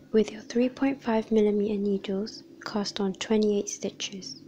With your 3.5mm needles, cast on 28 stitches.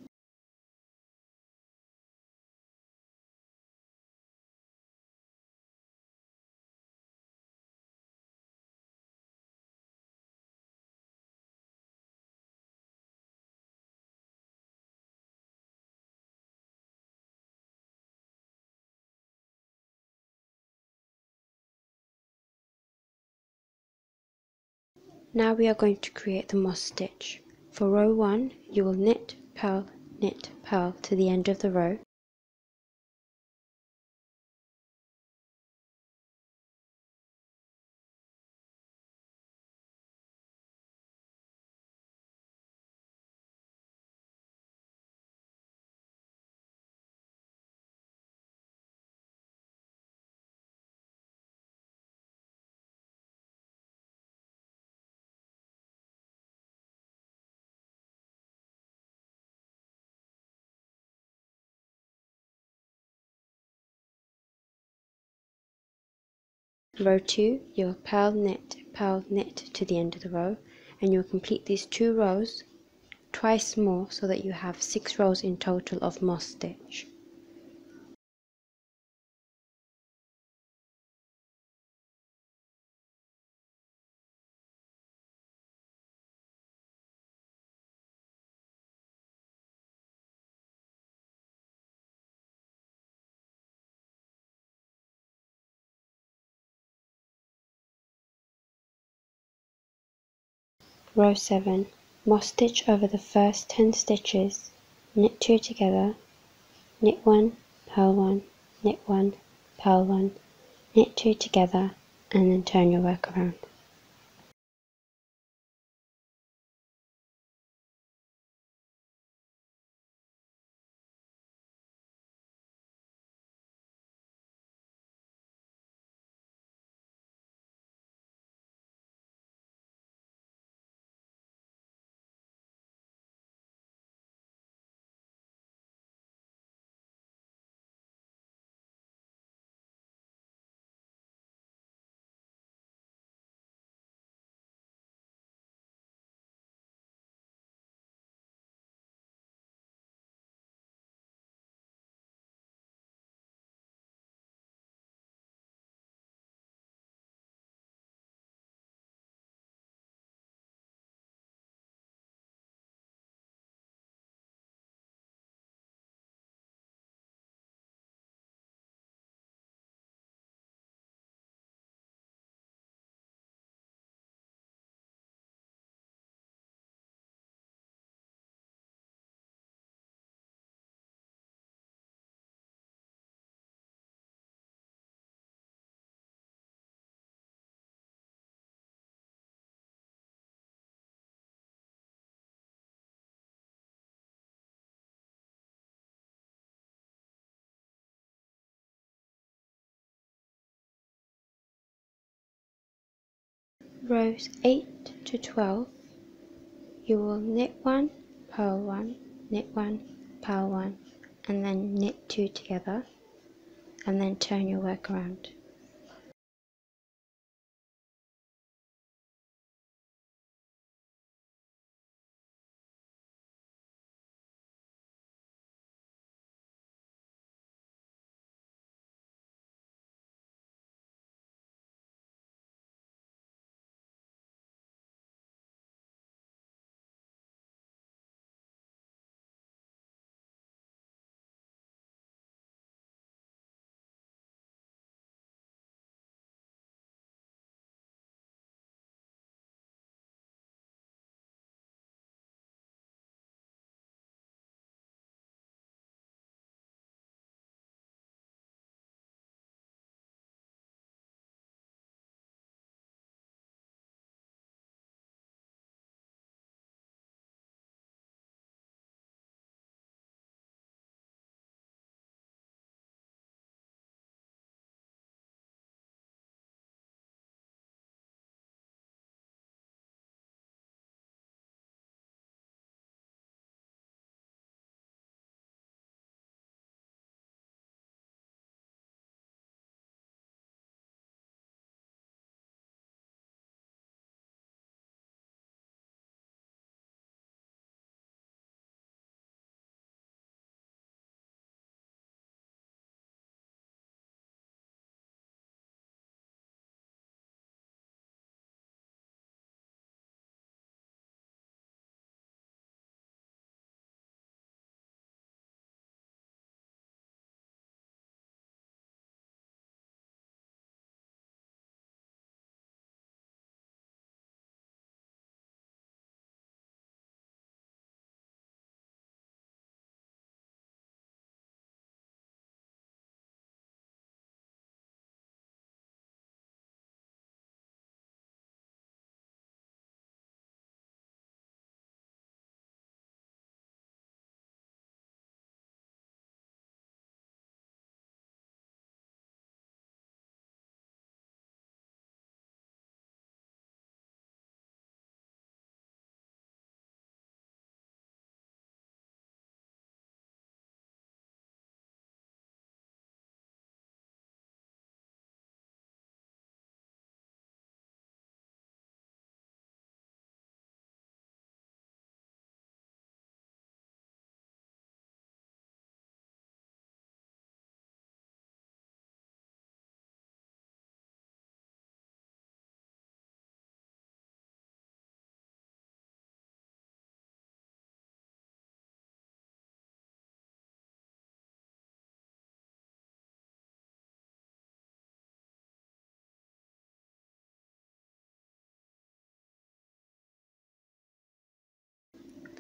Now we are going to create the moss stitch. For row 1, you will knit, purl to the end of the row. Row 2, you will purl knit to the end of the row, and you will complete these 2 rows twice more so that you have 6 rows in total of moss stitch. Row 7, moss stitch over the first 10 stitches, knit 2 together, knit 1, purl 1, knit 1, purl 1, knit 2 together, and then turn your work around. Rows 8 to 12, you will knit 1, purl 1, knit 1, purl 1, and then knit 2 together, and then turn your work around.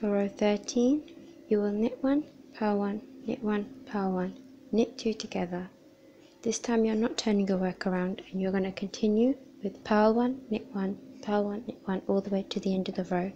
For row 13, you will knit 1, purl 1, knit 1, purl 1, knit 2 together. This time you're not turning your work around, and you're going to continue with purl 1, knit 1, purl 1, knit 1 all the way to the end of the row.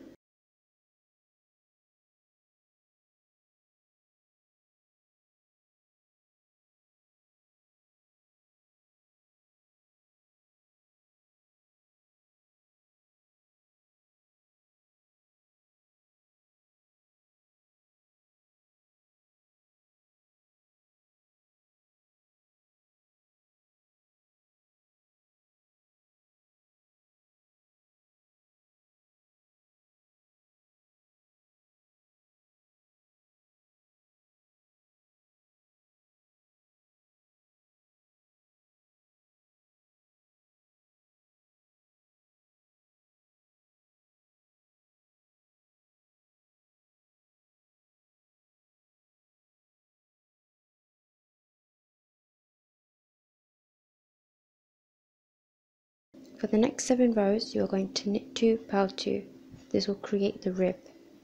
For the next 7 rows, you are going to knit 2, purl 2. This will create the rib.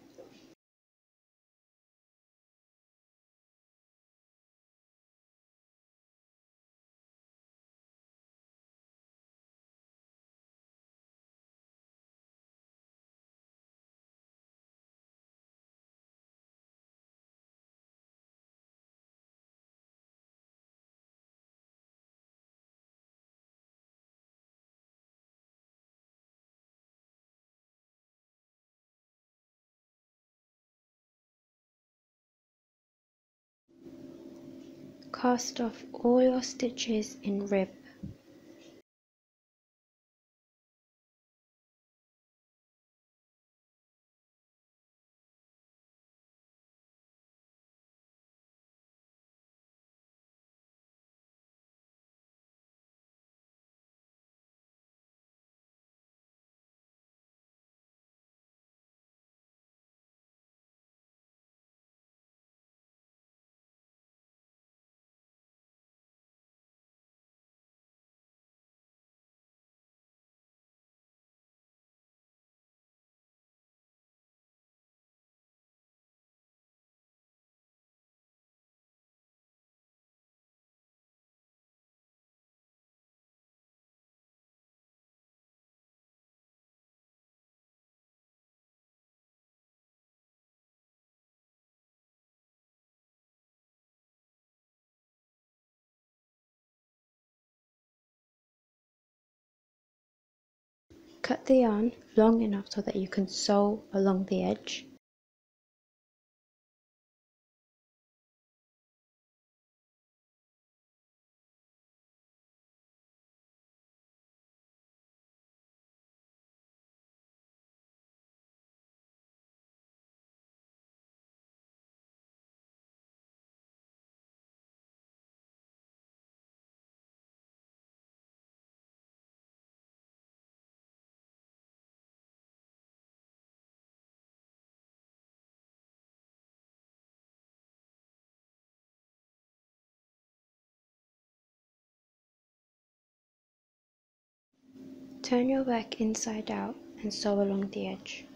Cast off all your stitches in rib. Cut the yarn long enough so that you can sew along the edge. Turn your work inside out and sew along the edge.